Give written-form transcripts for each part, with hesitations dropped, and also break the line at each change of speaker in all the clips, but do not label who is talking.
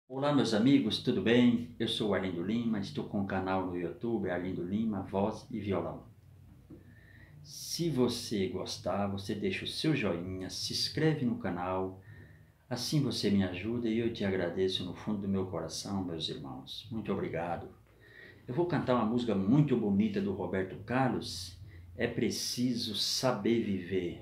Olá meus amigos, tudo bem? Eu sou o Arlindo Lima, estou com o canal no YouTube Arlindo Lima, Voz e Violão. Se você gostar, você deixa o seu joinha, se inscreve no canal, assim você me ajuda e eu te agradeço no fundo do meu coração, meus irmãos. Muito obrigado. Eu vou cantar uma música muito bonita do Roberto Carlos, É Preciso Saber Viver.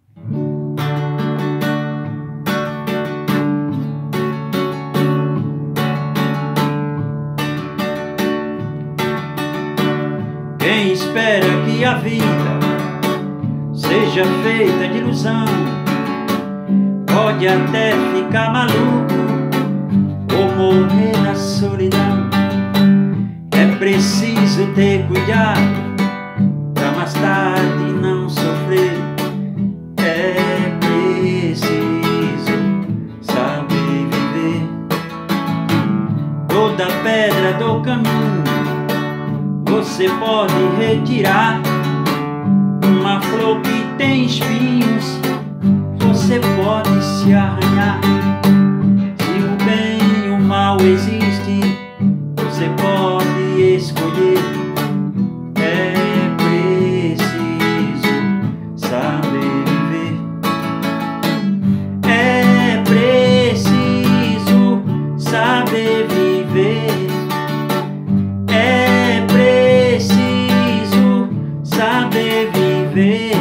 Quem espera que a vida seja feita de ilusão pode até ficar maluco ou morrer na solidão. É preciso ter cuidado pra mais tarde não sofrer. É preciso saber viver. Toda pedra do caminho você pode retirar. Uma flor que tem espinhos você pode se arranhar. Se o bem e o mal existem, você pode escolher. É preciso saber viver. É preciso saber viver. Saber viver.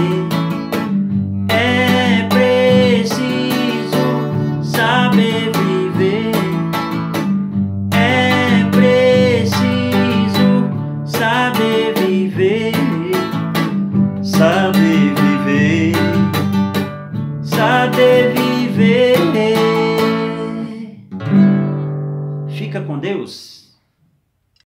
É preciso saber viver. É preciso saber viver. Saber viver. Saber viver. Fica com Deus.